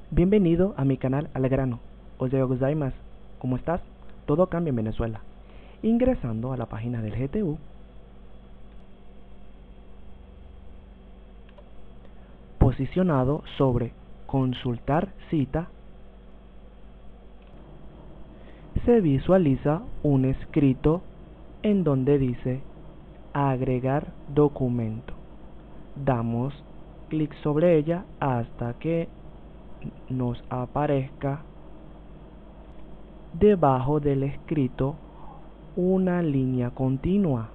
Bienvenido a mi canal Al Grano. Ohayo gozaimasu. ¿Cómo estás? Todo cambia en Venezuela. Ingresando a la página del GTU, posicionado sobre Consultar cita, se visualiza un escrito en donde dice Agregar documento. Damos clic sobre ella hasta que nos aparezca debajo del escrito una línea continua,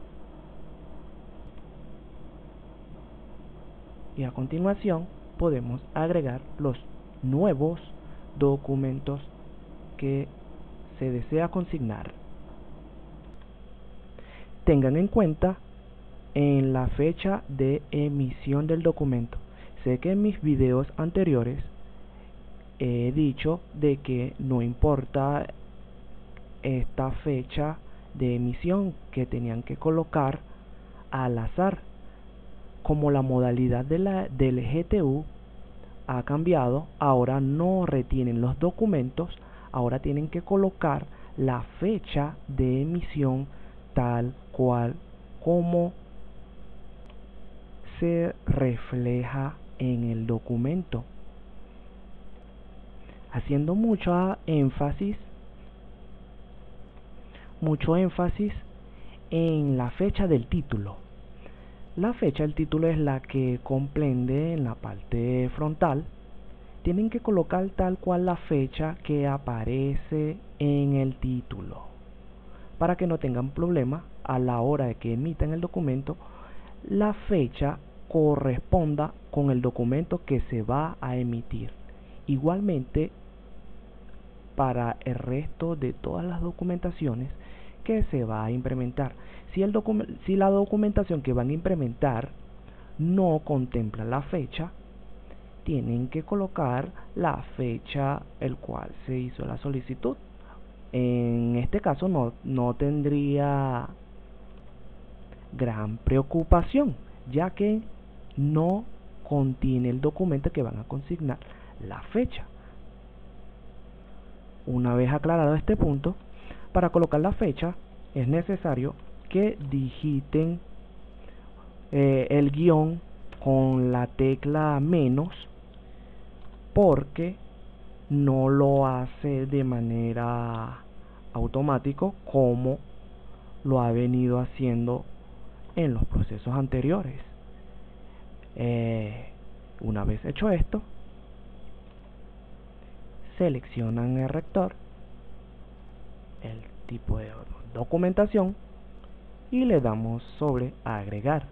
y a continuación podemos agregar los nuevos documentos que se desea consignar. Tengan en cuenta en la fecha de emisión del documento. Sé que en mis videos anteriores he dicho de que no importa esta fecha de emisión, que tenían que colocar al azar. Como la modalidad del GTU ha cambiado, ahora no retienen los documentos, ahora tienen que colocar la fecha de emisión tal cual como se refleja en el documento, haciendo mucho énfasis en la fecha del título. La fecha del título es la que comprende en la parte frontal. Tienen que colocar tal cual la fecha que aparece en el título, para que no tengan problema a la hora de que emitan el documento. La fecha corresponda con el documento que se va a emitir. Igualmente para el resto de todas las documentaciones que se va a implementar. Si la documentación que van a implementar no contempla la fecha, tienen que colocar la fecha el cual se hizo la solicitud. En este caso no tendría gran preocupación, ya que no contiene el documento que van a consignar la fecha. Una vez aclarado este punto, para colocar la fecha es necesario que digiten el guión con la tecla menos, porque no lo hace de manera automática como lo ha venido haciendo en los procesos anteriores. Una vez hecho esto, seleccionan el rector, el tipo de documentación, y le damos sobre agregar,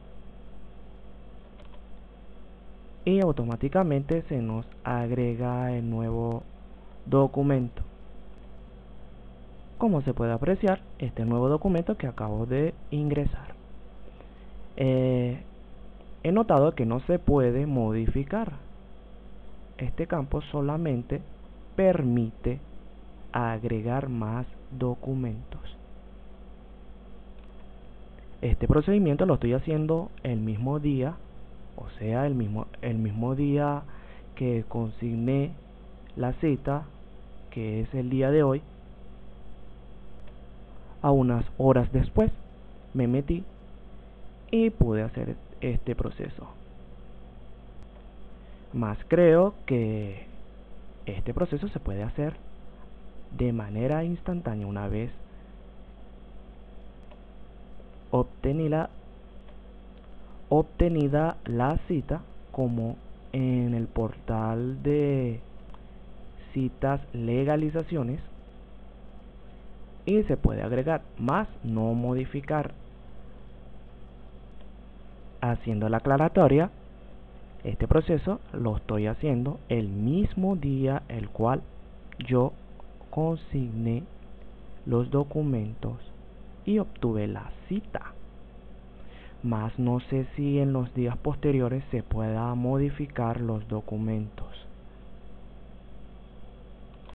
y automáticamente se nos agrega el nuevo documento. Como se puede apreciar, este nuevo documento que acabo de ingresar, he notado que no se puede modificar. Este campo solamente permite agregar más documentos. Este procedimiento lo estoy haciendo el mismo día, o sea, el mismo día que consigné la cita, que es el día de hoy. A unas horas después me metí y pude hacer este proceso. Más creo que este proceso se puede hacer de manera instantánea una vez obtenida la cita, como en el portal de citas legalizaciones, y se puede agregar más, no modificar. Haciendo la aclaratoria, este proceso lo estoy haciendo el mismo día el cual yo consigné los documentos y obtuve la cita. Más no sé si en los días posteriores se pueda modificar los documentos.